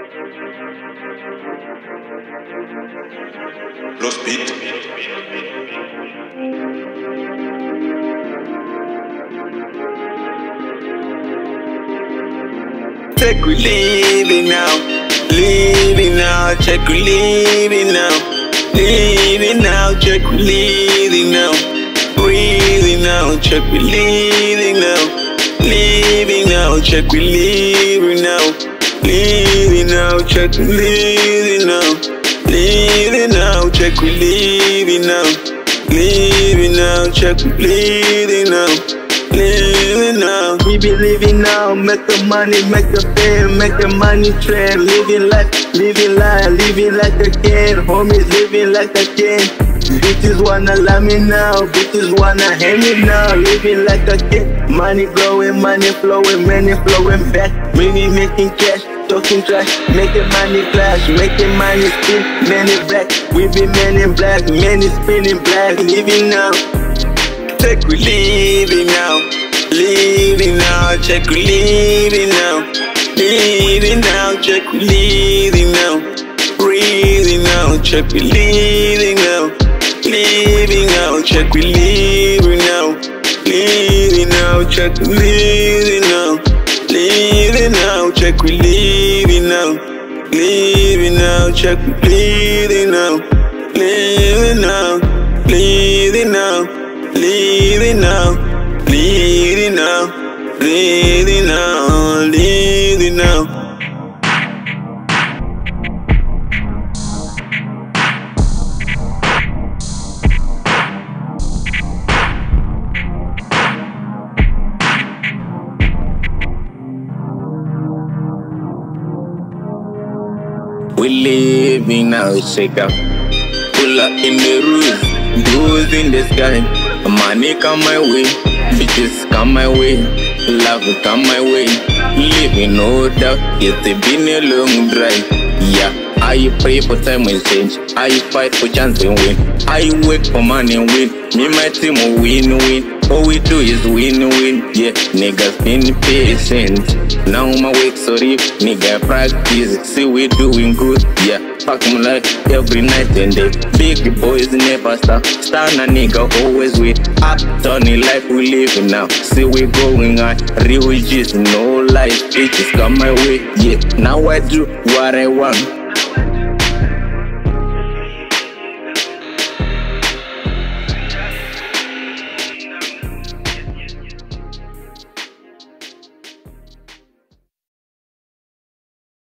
Los beat. Check we leaving now, check we leaving now, check we leaving now, breathing now, check we leaving now, check we leaving now, check we leaving now, check we leaving now, check we leaving now. Living now, we be living now. Make the money, make the fame, make the money trend. Living like a king. Homies living like a king. Bitches wanna love me now, bitches wanna hang me now. Living like a king. Money growing, money flowing, money flowing back. We be making cash, talking trash, making money flash, making money spin, many black. We be men in black, many spinning black. Living now. Check we leaving now, check we leaving now, check we leaving now, breathing now, check we leaving now, check we leaving now, check we leaving now, check we leaving now, check we leaving now, leaving now. Leaving now, leaving now, leaving now, leaving now, leaving now. We living now, shake up, pull up in the roof, dudes in the sky. Money come my way, bitches come my way, love come my way. Living no doubt, it's been a long drive. Yeah, I pray for time will change, I fight for chance and win. I work for money and win, me my team will win. All we do is win. Yeah, niggas been patient. Now my work sorry, nigga practice. See we doing good, yeah. Fuck them like every night and day. Big boys never stop. Stand a nigga always win. Up Tony life we living now. See we going on. Real G's, no life. Bitches come my way, yeah. Now I do what I want.